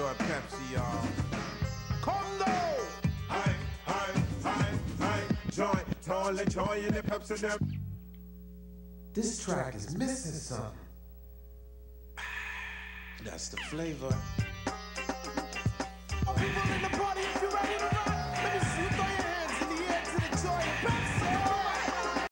enjoy Pepsi, y'all. Come now! Joy, tall and joy in the Pepsi them. This track is missing something. That's the flavor.